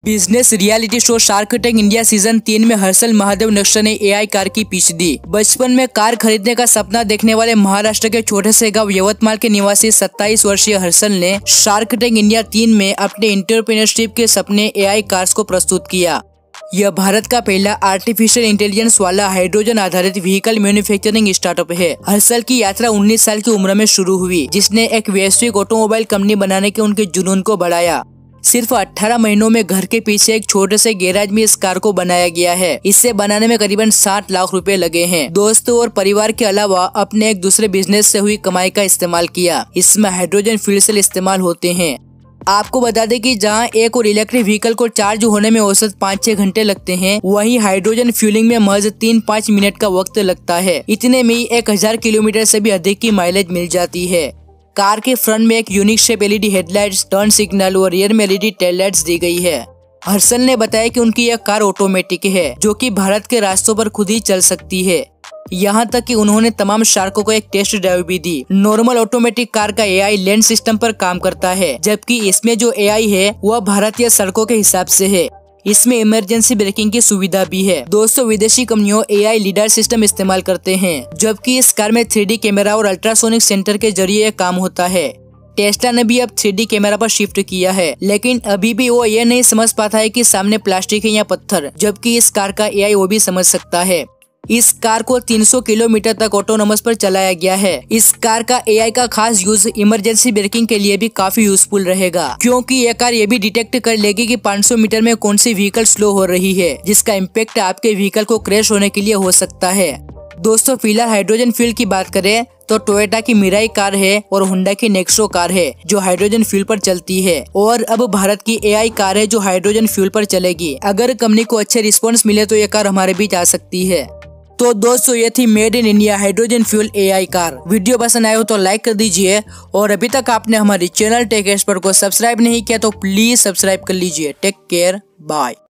Business reality show Shark Tank India season 3 में हर्षल महादेव नक्शा ने AI car की पिच दी। बचपन में कार खरीदने का सपना देखने वाले महाराष्ट्र के छोटे से गांव यवतमाल के निवासी 27 वर्षीय हर्षल ने शार्क टैंक इंडिया 3 में अपने एंटरप्रेन्योरशिप के सपने एआई कार्स को प्रस्तुत किया। यह भारत का पहला आर्टिफिशियल इंटेलिजेंस वाला हाइड्रोजन आधारित व्हीकल मैन्युफैक्चरिंग स्टार्टअप है। हर्षल की यात्रा 19 साल की उम्र में शुरू हुई, जिसने एक वैश्विक ऑटोमोबाइल कंपनी बनाने के उनके जुनून को बढ़ाया। सिर्फ 18 महीनों में घर के पीछे एक छोटे से गैराज में इस कार को बनाया गया है। इसे बनाने में करीबन 60 लाख रुपए लगे हैं। दोस्तों और परिवार के अलावा अपने एक दूसरे बिजनेस से हुई कमाई का इस्तेमाल किया। इसमें हाइड्रोजन फ्यूल सेल इस्तेमाल होते हैं। आपको बता दें कि जहां एक और इलेक्ट्रिक व्हीकल को चार्ज होने में औसत 5-6 घंटे लगते हैं, वहीं हाइड्रोजन फ्यूलिंग में महज 3-5 मिनट का वक्त लगता है। इतने में 1000 किलोमीटर से भी अधिक की माइलेज मिल जाती है। कार के फ्रंट में एक unique shape LED headlights, turn signal और रियर में एलईडी टेल लाइट्स दी गई है। हर्षल ने बताया कि उनकी यह कार ऑटोमेटिक है, जो कि भारत के रास्तों पर खुद ही चल सकती है। यहाँ तक कि उन्होंने तमाम शार्कों को एक टेस्ट ड्राइव भी दी। नॉर्मल ऑटोमेटिक कार का एआई लैंड सिस्टम पर काम करता है, जबकि इसमें जो एआई है वह भारतीय सड़कों के हिसाब से है। इसमें इमरजेंसी ब्रेकिंग की सुविधा भी है। दोस्तों, विदेशी कंपनियों एआई लीडर सिस्टम इस्तेमाल करते हैं, जबकि इस कार में 3D कैमरा और अल्ट्रासोनिक सेंटर के जरिए काम होता है। टेस्ला ने भी अब 3D कैमरा पर शिफ्ट किया है, लेकिन अभी भी वो ये नहीं समझ पाता है कि सामने प्लास्टिक है या पत्थर, जबकि इस कार का एआई वो भी समझ सकता है। इस कार को 300 किलोमीटर तक ऑटोनोमस पर चलाया गया है। इस कार का एआई का खास यूज इमरजेंसी ब्रेकिंग के लिए भी काफी यूजफुल रहेगा, क्योंकि यह कार ये भी डिटेक्ट कर लेगी कि 500 मीटर में कौन सी व्हीकल स्लो हो रही है, जिसका इम्पैक्ट आपके व्हीकल को क्रैश होने के लिए हो सकता है। दोस्तों, फिलहाल हाइड्रोजन फ्यूल की बात करें तो टोयोटा की मिराई कार है और होंडा की नेक्सो कार है, जो हाइड्रोजन फ्यूल पर चलती है। और अब भारत की एआई कार है, जो हाइड्रोजन फ्यूल पर चलेगी। अगर कंपनी को अच्छे रिस्पॉन्स मिले तो यह कार हमारे बीच आ सकती है। तो दोस्तों, ये थी made in India hydrogen fuel AI car. Video पसंद आए हो तो लाइक कर दीजिए, और अभी तक आपने हमारी चैनल टेक एक्सपर्ट को सब्सक्राइब नहीं किया तो प्लीज सब्सक्राइब कर लीजिए। Take care, bye.